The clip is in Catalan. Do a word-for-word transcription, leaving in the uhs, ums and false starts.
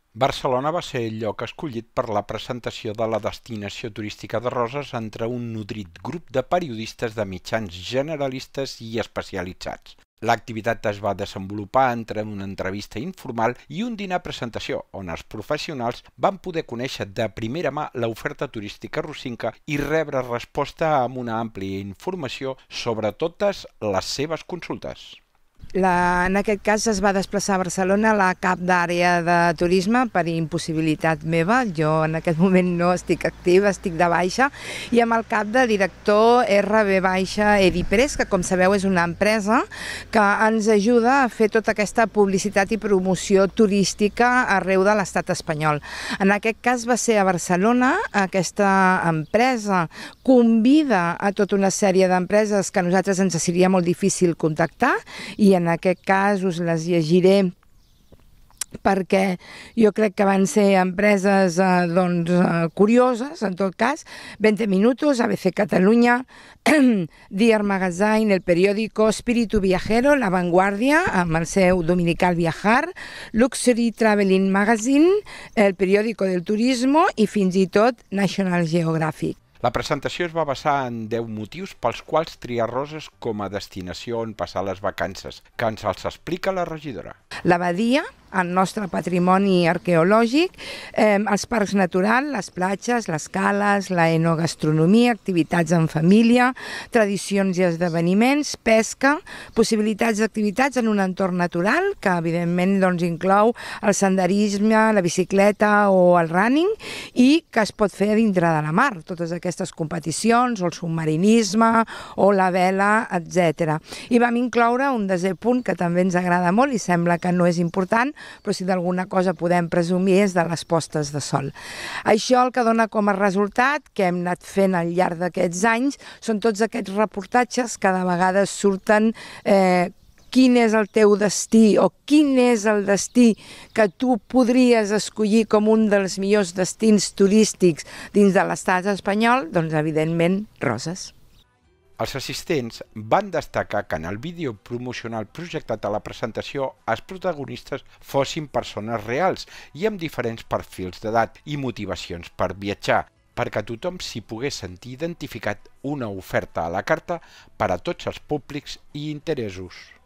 Barcelona va ser el lloc escollit per la presentació de la destinació turística de Roses entre un nodrit grup de periodistes de mitjans generalistes i especialitzats. L'activitat es va desenvolupar entre una entrevista informal i un dinar presentació, on els professionals van poder conèixer de primera mà l'oferta turística rossinca i rebre resposta amb una àmplia informació sobre totes les seves consultes. La, en aquest cas es va desplaçar a Barcelona la cap d'àrea de turisme per impossibilitat meva. Jo en aquest moment no estic activa, estic de baixa, i amb el cap de director R B baixa Edipres, que com sabeu és una empresa que ens ajuda a fer tota aquesta publicitat i promoció turística arreu de l'estat espanyol. En aquest cas va ser a Barcelona. Aquesta empresa convida a tota una sèrie d'empreses que a nosaltres ens seria molt difícil contactar, i en aquest cas us les llegiré perquè jo crec que van ser empreses eh, doncs, eh, curioses, en tot cas. veinte minutos, A B C Catalunya, Dear Magazine, El Periódico, Espíritu Viajero, La Vanguardia, amb el seu dominical Viajar, Luxury Traveling Magazine, El Periódico del Turismo i fins i tot National Geographic. La presentació es va basar en deu motius pels quals triar Roses com a destinació on passar les vacances, que ens els explica la regidora. L'abadia, el nostre patrimoni arqueològic, eh, els parcs naturals, les platges, les cales, la enogastronomia, activitats en família, tradicions i esdeveniments, pesca, possibilitats d'activitats en un entorn natural, que evidentment doncs, inclou el senderisme, la bicicleta o el running, i que es pot fer dintre de la mar, totes aquestes competicions, o el submarinisme, o la vela, etcètera. I vam incloure un desè punt que també ens agrada molt i sembla que no és important, però si d'alguna cosa podem presumir és de les postes de sol. Això el que dona com a resultat, que hem anat fent al llarg d'aquests anys, són tots aquests reportatges que de vegades surten eh, quin és el teu destí o quin és el destí que tu podries escollir com un dels millors destins turístics dins de l'estat espanyol, doncs evidentment Roses. Els assistents van destacar que en el vídeo promocional projectat a la presentació els protagonistes fossin persones reals i amb diferents perfils d'edat i motivacions per viatjar, perquè tothom s'hi pogués sentir identificat, una oferta a la carta per a tots els públics i interessos.